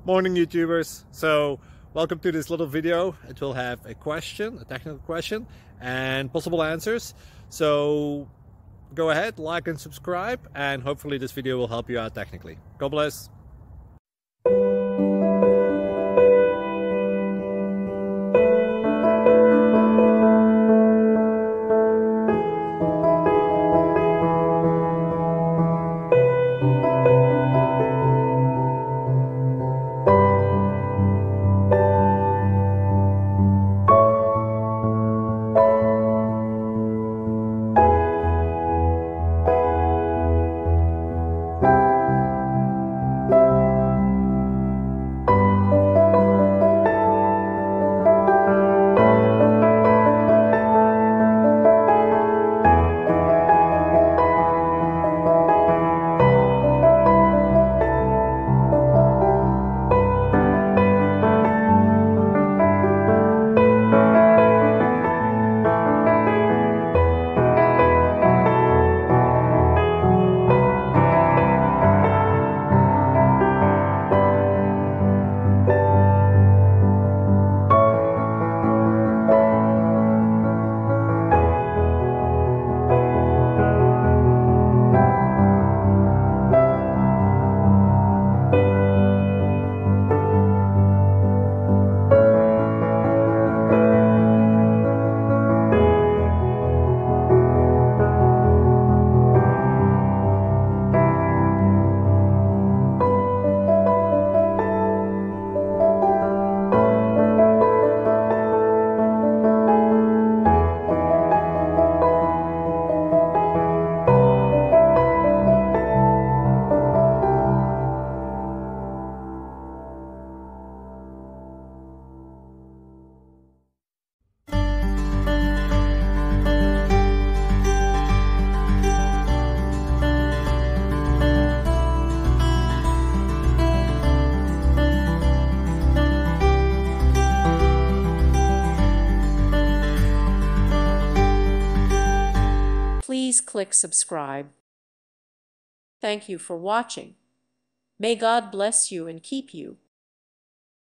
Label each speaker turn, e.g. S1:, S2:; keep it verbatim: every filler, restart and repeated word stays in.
S1: Morning YouTubers. So welcome to this little video. It will have a question, a technical question, and possible answers. So go ahead, like and subscribe, and hopefully this video will help you out technically. God bless.
S2: Please click subscribe. Thank you for watching. May God bless you and keep you.